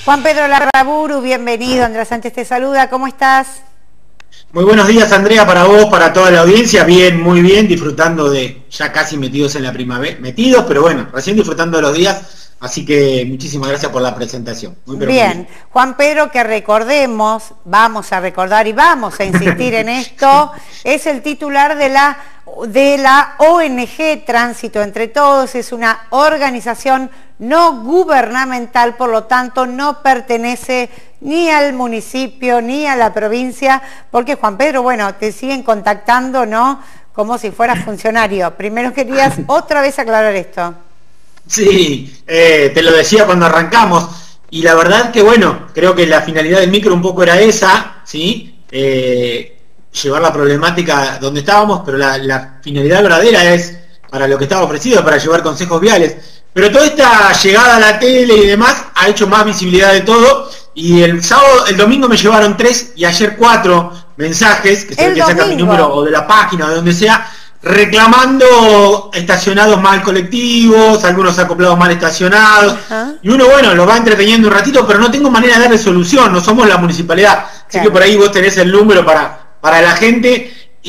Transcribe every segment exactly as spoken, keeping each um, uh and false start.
Juan Pedro Larraburu, bienvenido. Andrea Sánchez te saluda, ¿cómo estás? Muy buenos días, Andrea, para vos, para toda la audiencia. Bien, muy bien, disfrutando de, ya casi metidos en la primavera, metidos, pero bueno, recién disfrutando de los días, así que muchísimas gracias por la presentación. Muy, pero bien. muy bien, Juan Pedro, que recordemos, vamos a recordar y vamos a insistir en esto, es el titular de la, de la O N G Tránsito Entre Todos, es una organización no gubernamental, por lo tanto no pertenece ni al municipio ni a la provincia, porque Juan Pedro, bueno, te siguen contactando, ¿no? Como si fueras funcionario. Primero querías otra vez aclarar esto. Sí, eh, te lo decía cuando arrancamos, y la verdad que bueno, creo que la finalidad del micro un poco era esa, ¿sí? Eh, llevar la problemática donde estábamos, pero la, la finalidad verdadera es para lo que estaba ofrecido, para llevar consejos viales. Pero toda esta llegada a la tele y demás ha hecho más visibilidad de todo, y el sábado, el domingo me llevaron tres y ayer cuatro mensajes, que se ve que sacan mi número o de la página o de donde sea, reclamando estacionados mal colectivos, algunos acoplados mal estacionados, uh-huh. Y uno, bueno, lo va entreteniendo un ratito, pero no tengo manera de darle solución, no somos la municipalidad, claro. Así que por ahí vos tenés el número para, para la gente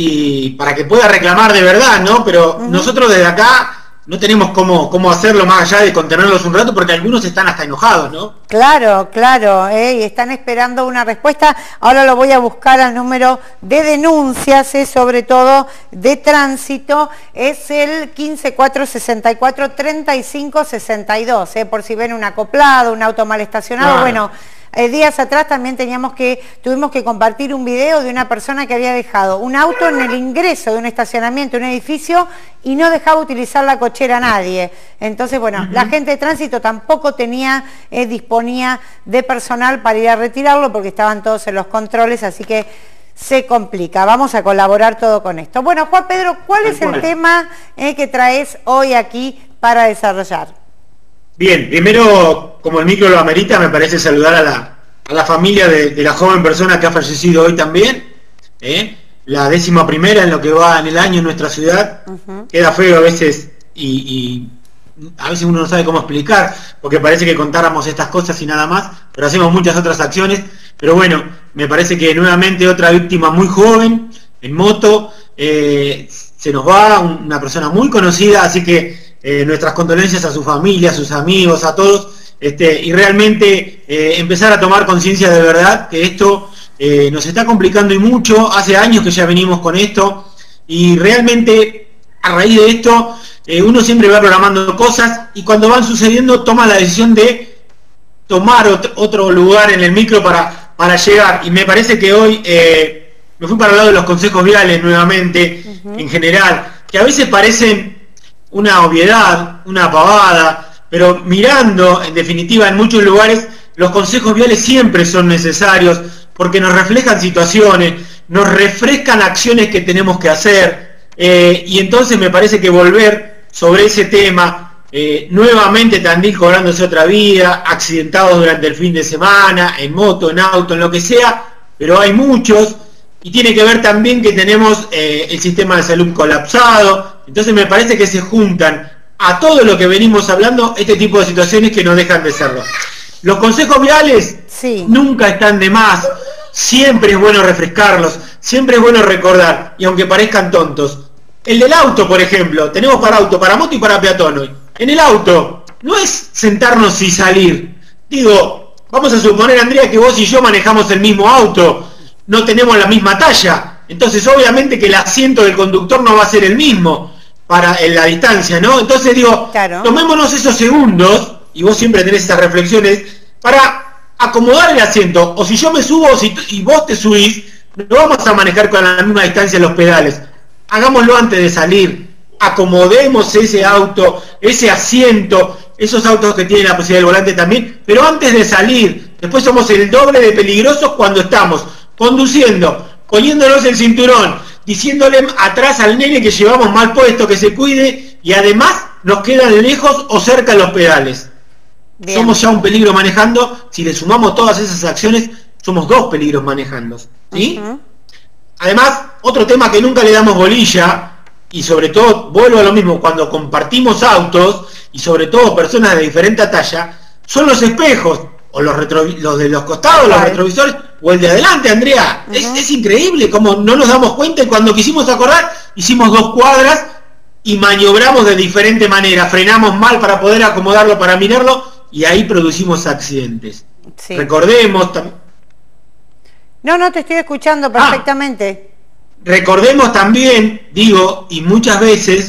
y para que pueda reclamar de verdad, ¿no? Pero uh-huh. Nosotros desde acá no tenemos cómo, cómo hacerlo más allá de contenerlos un rato, porque algunos están hasta enojados, ¿no? Claro, claro, ¿eh? Y están esperando una respuesta. Ahora lo voy a buscar al número de denuncias, ¿eh? Sobre todo de tránsito, es el quince cuatro sesenta y cuatro treinta y cinco sesenta y dos, ¿eh? Por si ven un acoplado, un auto mal estacionado, claro. Bueno... Eh, días atrás también teníamos que, tuvimos que compartir un video de una persona que había dejado un auto en el ingreso de un estacionamiento, un edificio, y no dejaba utilizar la cochera a nadie. Entonces, bueno, uh-huh. La gente de tránsito tampoco tenía, eh, disponía de personal para ir a retirarlo porque estaban todos en los controles, así que se complica. Vamos a colaborar todo con esto. Bueno, Juan Pedro, ¿cuál es el tema eh, que traes hoy aquí para desarrollar? Bien, primero, como el micro lo amerita, me parece saludar a la, a la familia de, de la joven persona que ha fallecido hoy también, ¿eh? La décima primera en lo que va en el año en nuestra ciudad. Uh-huh. Queda feo a veces y, y a veces uno no sabe cómo explicar, porque parece que contáramos estas cosas y nada más, pero hacemos muchas otras acciones. Pero bueno, me parece que nuevamente otra víctima muy joven, en moto, eh, se nos va, una persona muy conocida, así que Eh, nuestras condolencias a su familia, a sus amigos, a todos, este, y realmente eh, empezar a tomar conciencia de verdad que esto eh, nos está complicando y mucho. Hace años que ya venimos con esto, y realmente a raíz de esto eh, uno siempre va programando cosas, y cuando van sucediendo toma la decisión de tomar otro, otro lugar en el micro para, para llegar, y me parece que hoy eh, me fui para el lado de los consejos viales nuevamente, uh-huh. En general, que a veces parecen una obviedad, una pavada, pero mirando, en definitiva, en muchos lugares, los consejos viales siempre son necesarios, porque nos reflejan situaciones, nos refrescan acciones que tenemos que hacer, eh, y entonces me parece que volver sobre ese tema, eh, nuevamente Tandil cobrándose otra vida, accidentados durante el fin de semana, en moto, en auto, en lo que sea, pero hay muchos, y tiene que ver también que tenemos eh, el sistema de salud colapsado. Entonces me parece que se juntan a todo lo que venimos hablando este tipo de situaciones que no dejan de serlo. Los consejos viales sí. Nunca están de más, siempre es bueno refrescarlos, siempre es bueno recordar, y aunque parezcan tontos. El del auto, por ejemplo, tenemos para auto, para moto y para peatón hoy. En el auto, no es sentarnos y salir. Digo, vamos a suponer, Andrea, que vos y yo manejamos el mismo auto, no tenemos la misma talla, entonces obviamente que el asiento del conductor no va a ser el mismo para en la distancia, ¿no? Entonces digo, claro. Tomémonos esos segundos, y vos siempre tenés esas reflexiones, para acomodar el asiento, o si yo me subo o si y vos te subís, no vamos a manejar con la misma distancia los pedales. Hagámoslo antes de salir, acomodemos ese auto, ese asiento, esos autos que tienen la posibilidad del volante también, pero antes de salir. Después somos el doble de peligrosos cuando estamos conduciendo, poniéndonos el cinturón, diciéndole atrás al nene que llevamos mal puesto, que se cuide, y además nos quedan lejos o cerca de los pedales. Bien. Somos ya un peligro manejando. Si le sumamos todas esas acciones, somos dos peligros manejando, ¿sí? Uh-huh. Además, otro tema que nunca le damos bolilla, y sobre todo, vuelvo a lo mismo, cuando compartimos autos, y sobre todo personas de diferente talla, son los espejos. o los, retro, los de los costados, los retrovisores, o el de adelante, Andrea. Uh-huh. es, es increíble como no nos damos cuenta, y cuando quisimos acordar, hicimos dos cuadras y maniobramos de diferente manera, frenamos mal para poder acomodarlo, para mirarlo, y ahí producimos accidentes. Sí. Recordemos... No, no, te estoy escuchando perfectamente. Ah, recordemos también, digo, y muchas veces,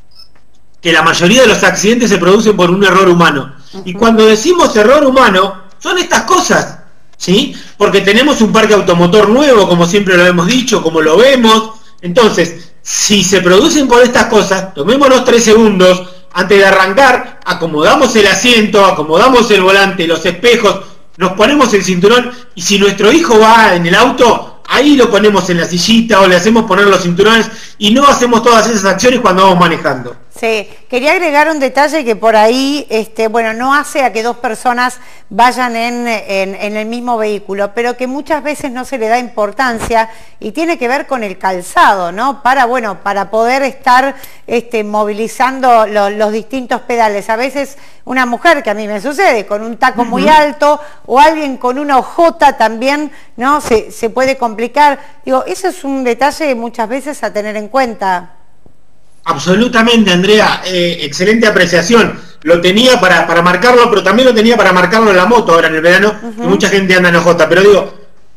que la mayoría de los accidentes se producen por un error humano. Uh-huh. Y cuando decimos error humano, son estas cosas, ¿sí? Porque tenemos un parque automotor nuevo, como siempre lo hemos dicho, como lo vemos. Entonces, si se producen por estas cosas, tomémonos tres segundos antes de arrancar, acomodamos el asiento, acomodamos el volante, los espejos, nos ponemos el cinturón, y si nuestro hijo va en el auto, ahí lo ponemos en la sillita o le hacemos poner los cinturones, y no hacemos todas esas acciones cuando vamos manejando. Sí, quería agregar un detalle que por ahí, este, bueno, no hace a que dos personas vayan en, en, en el mismo vehículo, pero que muchas veces no se le da importancia, y tiene que ver con el calzado, ¿no? Para, bueno, para poder estar este, movilizando lo, los distintos pedales. A veces una mujer, que a mí me sucede, con un taco muy alto, o alguien con una hojota también, ¿no? Se, se puede complicar. Digo, eso es un detalle muchas veces a tener en cuenta. Absolutamente, Andrea, eh, excelente apreciación. Lo tenía para, para marcarlo, pero también lo tenía para marcarlo en la moto ahora en el verano, uh-huh. mucha gente anda en hojota, pero digo,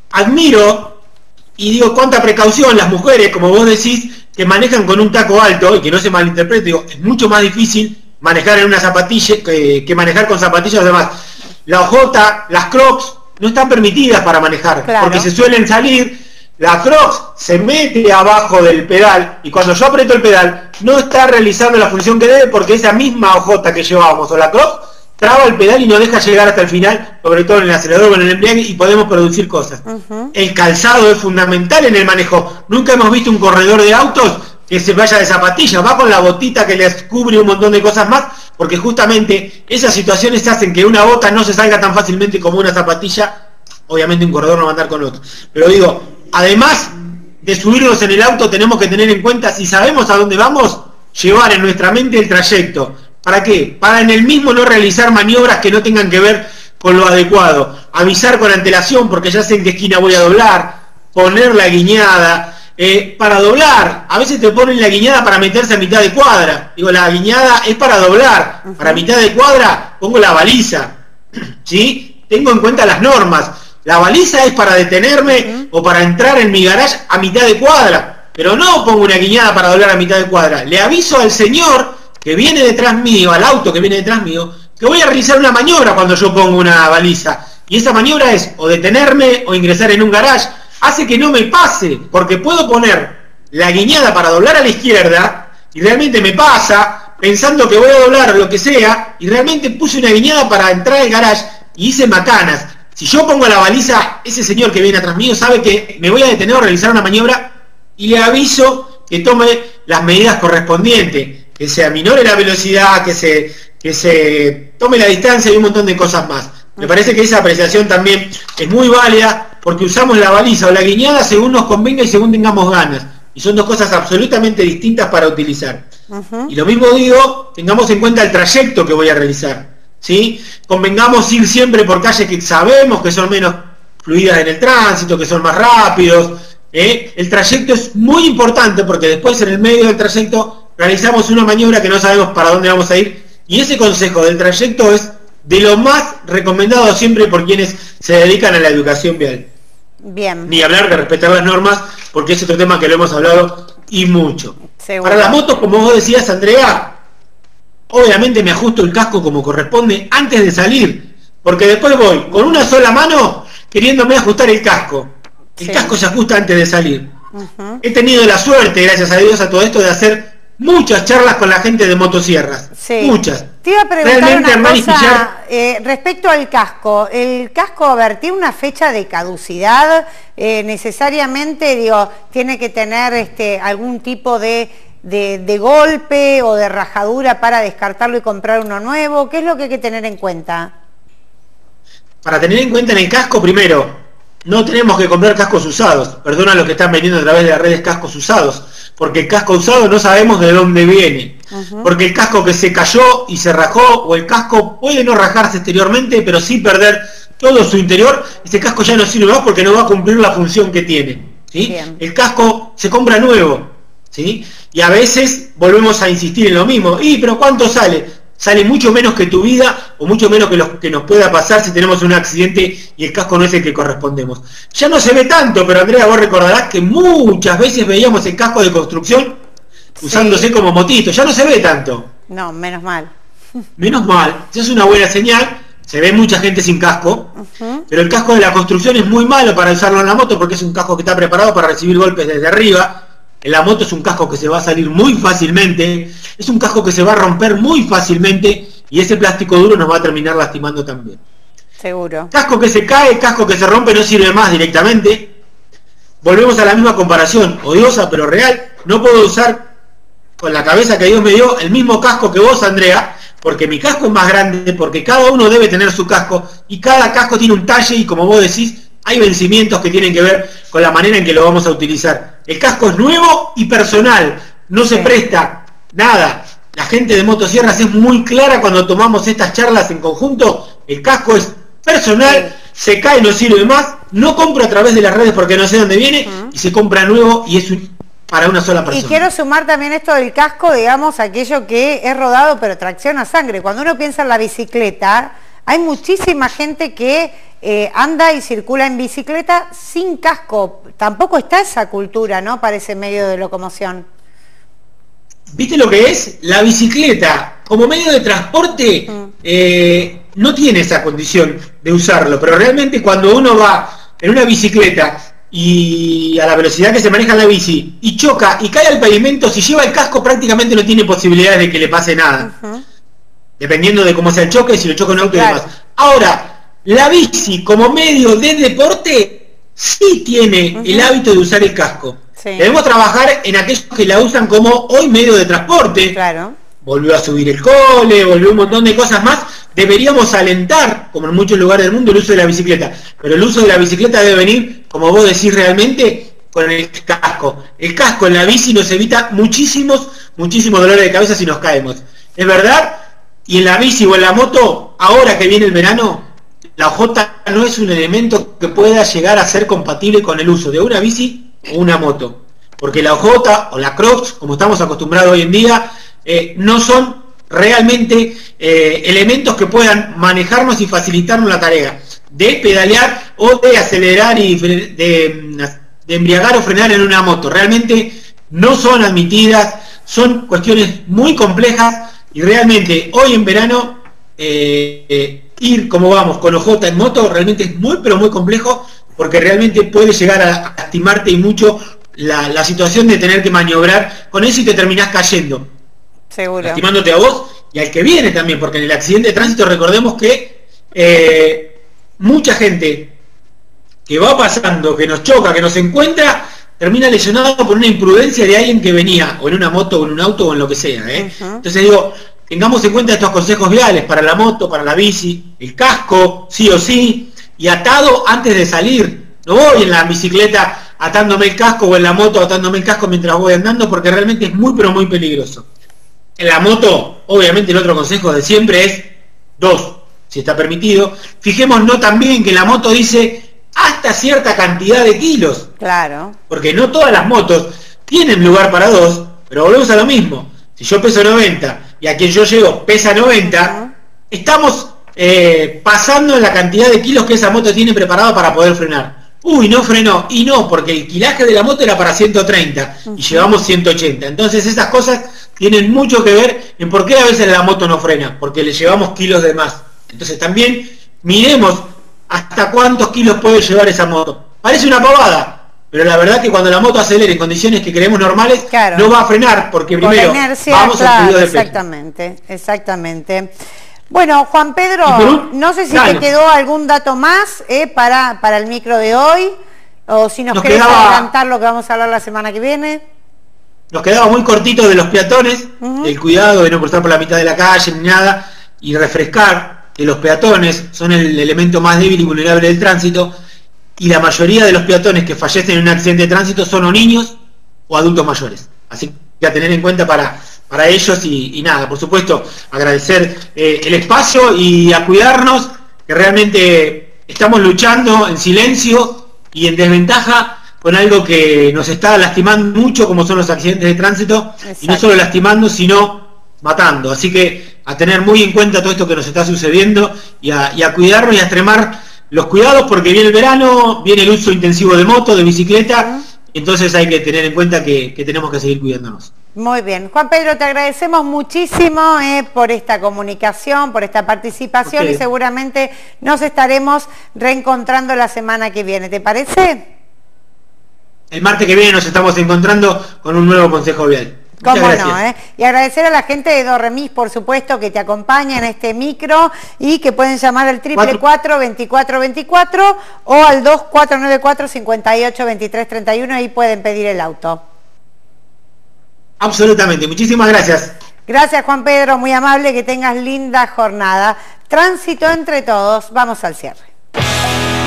admiro y digo, cuánta precaución las mujeres, como vos decís, que manejan con un taco alto, y que no se malinterprete, digo, es mucho más difícil manejar en una zapatilla que, que manejar con zapatillas. Además, la hojota, las Crocs no están permitidas para manejar, claro. porque se suelen salir. La Crocs se mete abajo del pedal, y cuando yo aprieto el pedal no está realizando la función que debe, porque esa misma hojota que llevábamos o la Crocs traba el pedal y no deja llegar hasta el final, sobre todo en el acelerador o en el embriague, y podemos producir cosas. Uh-huh. El calzado es fundamental en el manejo. Nunca hemos visto un corredor de autos que se vaya de zapatillas, va con la botita que les cubre un montón de cosas más, porque justamente esas situaciones hacen que una bota no se salga tan fácilmente como una zapatilla. Obviamente un corredor no va a andar con otro, pero digo, además de subirnos en el auto, tenemos que tener en cuenta, si sabemos a dónde vamos, llevar en nuestra mente el trayecto. ¿Para qué? Para en el mismo no realizar maniobras que no tengan que ver con lo adecuado. Avisar con antelación, porque ya sé en qué esquina voy a doblar. Poner la guiñada. Eh, para doblar, a veces te ponen la guiñada para meterse a mitad de cuadra. Digo, la guiñada es para doblar. Uh-huh. Para mitad de cuadra pongo la baliza. ¿Sí? Tengo en cuenta las normas. La baliza es para detenerme uh-huh. o para entrar en mi garage a mitad de cuadra, pero no pongo una guiñada para doblar a mitad de cuadra. Le aviso al señor que viene detrás mío, al auto que viene detrás mío, que voy a realizar una maniobra cuando yo pongo una baliza, y esa maniobra es o detenerme o ingresar en un garage. Hace que no me pase, porque puedo poner la guiñada para doblar a la izquierda y realmente me pasa pensando que voy a doblar lo que sea, y realmente puse una guiñada para entrar al garage y hice macanas. Si yo pongo la baliza, ese señor que viene atrás mío sabe que me voy a detener o realizar una maniobra, y le aviso que tome las medidas correspondientes, que se aminore la velocidad, que se, que se tome la distancia y un montón de cosas más. Me parece que esa apreciación también es muy válida, porque usamos la baliza o la guiñada según nos convenga y según tengamos ganas, y son dos cosas absolutamente distintas para utilizar. Uh-huh. Y lo mismo digo, tengamos en cuenta el trayecto que voy a realizar. ¿Sí? Convengamos ir siempre por calles que sabemos que son menos fluidas en el tránsito, que son más rápidos. ¿eh? El trayecto es muy importante, porque después en el medio del trayecto realizamos una maniobra que no sabemos para dónde vamos a ir, y ese consejo del trayecto es de lo más recomendado siempre por quienes se dedican a la educación vial. Bien. Ni hablar de respetar las normas, porque es otro tema que lo hemos hablado y mucho. Seguro. Para las motos, como vos decías, Andrea, obviamente me ajusto el casco como corresponde antes de salir, porque después voy con una sola mano queriéndome ajustar el casco. El sí. casco se ajusta antes de salir. Uh-huh. He tenido la suerte, gracias a Dios, a todo esto, de hacer muchas charlas con la gente de motosierras. Sí. Muchas. Te iba a preguntar Realmente una cosa eh, respecto al casco. El casco, a ver, ¿tiene una fecha de caducidad? Eh, necesariamente, digo, tiene que tener este, algún tipo de... De, de golpe o de rajadura para descartarlo y comprar uno nuevo. ¿Qué es lo que hay que tener en cuenta? Para tener en cuenta en el casco, primero, no tenemos que comprar cascos usados. Perdona a los que están vendiendo a través de las redes cascos usados, porque el casco usado no sabemos de dónde viene. Uh-huh. Porque el casco que se cayó y se rajó, o el casco puede no rajarse exteriormente, pero sí perder todo su interior, ese casco ya no sirve más porque no va a cumplir la función que tiene, ¿sí? El casco se compra nuevo, ¿sí? Y a veces volvemos a insistir en lo mismo. ¿Y pero cuánto sale? Sale mucho menos que tu vida o mucho menos que lo que nos pueda pasar si tenemos un accidente y el casco no es el que correspondemos. Ya no se ve tanto, pero Andrea, vos recordarás que muchas veces veíamos el casco de construcción usándose sí. como motito. Ya no se ve tanto. No, menos mal. Menos mal. Esa es una buena señal. Se ve mucha gente sin casco, uh-huh. pero el casco de la construcción es muy malo para usarlo en la moto porque es un casco que está preparado para recibir golpes desde arriba. En la moto es un casco que se va a salir muy fácilmente, es un casco que se va a romper muy fácilmente y ese plástico duro nos va a terminar lastimando también. Seguro. Casco que se cae, casco que se rompe, no sirve más directamente. Volvemos a la misma comparación, odiosa pero real. No puedo usar con la cabeza que Dios me dio el mismo casco que vos, Andrea, porque mi casco es más grande, porque cada uno debe tener su casco y cada casco tiene un talle y como vos decís, hay vencimientos que tienen que ver con la manera en que lo vamos a utilizar. El casco es nuevo y personal, no se presta nada. La gente de Motosierras es muy clara cuando tomamos estas charlas en conjunto. El casco es personal, se cae, no sirve más, no compro a través de las redes porque no sé dónde viene, uh-huh. y se compra nuevo y es un, para una sola persona. Y quiero sumar también esto del casco, digamos, aquello que es rodado pero tracción a sangre. Cuando uno piensa en la bicicleta, hay muchísima gente que eh, anda y circula en bicicleta sin casco. Tampoco está esa cultura, ¿no?, para ese medio de locomoción. ¿Viste lo que es? La bicicleta como medio de transporte mm. eh, no tiene esa condición de usarlo, pero realmente cuando uno va en una bicicleta y a la velocidad que se maneja la bici y choca y cae al pavimento, si lleva el casco prácticamente no tiene posibilidades de que le pase nada. Uh-huh. Dependiendo de cómo sea el choque, si lo choca un auto claro. y demás. Ahora, la bici como medio de deporte sí tiene uh-huh. el hábito de usar el casco. Sí. Debemos trabajar en aquellos que la usan como hoy medio de transporte. Claro. Volvió a subir el cole, volvió un montón de cosas más. Deberíamos alentar, como en muchos lugares del mundo, el uso de la bicicleta. Pero el uso de la bicicleta debe venir, como vos decís realmente, con el casco. El casco en la bici nos evita muchísimos, muchísimos dolores de cabeza si nos caemos. Es verdad. Y en la bici o en la moto, ahora que viene el verano, la hojota no es un elemento que pueda llegar a ser compatible con el uso de una bici o una moto. Porque la hojota o la crocs, como estamos acostumbrados hoy en día, eh, no son realmente eh, elementos que puedan manejarnos y facilitarnos la tarea de pedalear o de acelerar y de, de embriagar o frenar en una moto. Realmente no son admitidas, son cuestiones muy complejas. Y realmente hoy en verano eh, eh, ir como vamos con hojota en moto realmente es muy pero muy complejo porque realmente puede llegar a lastimarte y mucho la, la situación de tener que maniobrar con eso y te terminás cayendo. Seguro. Lastimándote a vos y al que viene también, porque en el accidente de tránsito recordemos que eh, mucha gente que va pasando, que nos choca, que nos encuentra, termina lesionado por una imprudencia de alguien que venía o en una moto o en un auto o en lo que sea, ¿eh? Uh-huh. Entonces digo, tengamos en cuenta estos consejos viales para la moto, para la bici, el casco, sí o sí, y atado antes de salir. No voy en la bicicleta atándome el casco o en la moto atándome el casco mientras voy andando porque realmente es muy pero muy peligroso. En la moto, obviamente el otro consejo de siempre es dos, si está permitido. Fijémonos también que la moto dice hasta cierta cantidad de kilos. Claro. Porque no todas las motos tienen lugar para dos, pero volvemos a lo mismo. Si yo peso noventa y a quien yo llego pesa noventa, uh-huh. estamos eh, pasando en la cantidad de kilos que esa moto tiene preparada para poder frenar. Uy, no frenó. Y no, porque el kilaje de la moto era para ciento treinta uh-huh. y llevamos ciento ochenta. Entonces esas cosas tienen mucho que ver en por qué a veces la moto no frena, porque le llevamos kilos de más. Entonces también miremos hasta cuántos kilos puede llevar esa moto. Parece una pavada, pero la verdad que cuando la moto acelere en condiciones que creemos normales, claro. no va a frenar, porque Por primero inercia, vamos claro, al subido de exactamente, peso. Exactamente. Bueno, Juan Pedro, un, no sé si claro. te quedó algún dato más eh, para, para el micro de hoy, o si nos, nos querés quedaba, adelantar lo que vamos a hablar la semana que viene. Nos quedaba muy cortito de los peatones, uh-huh. el cuidado de no cruzar por la mitad de la calle ni nada, y refrescar que los peatones son el elemento más débil y vulnerable del tránsito, y la mayoría de los peatones que fallecen en un accidente de tránsito son o niños o adultos mayores. Así que a tener en cuenta para, para ellos y, y nada, por supuesto, agradecer eh, el espacio y a cuidarnos, que realmente estamos luchando en silencio y en desventaja con algo que nos está lastimando mucho, como son los accidentes de tránsito. Exacto. Y no solo lastimando, sino matando. Así que a tener muy en cuenta todo esto que nos está sucediendo y a, y a cuidarnos y a extremar los cuidados, porque viene el verano, viene el uso intensivo de moto, de bicicleta, uh-huh. Entonces hay que tener en cuenta que, que tenemos que seguir cuidándonos. Muy bien. Juan Pedro, te agradecemos muchísimo eh, por esta comunicación, por esta participación, okay. Y seguramente nos estaremos reencontrando la semana que viene. ¿Te parece? El martes que viene nos estamos encontrando con un nuevo consejo vial. Cómo no, ¿eh? Y agradecer a la gente de Dorremis, por supuesto, que te acompaña en este micro y que pueden llamar al triple cuatro, veinticuatro veinticuatro o al dos cuatro nueve cuatro, cincuenta y ocho, veintitrés treinta y uno y pueden pedir el auto. Absolutamente, muchísimas gracias. Gracias, Juan Pedro, muy amable, que tengas linda jornada. Tránsito entre todos, vamos al cierre.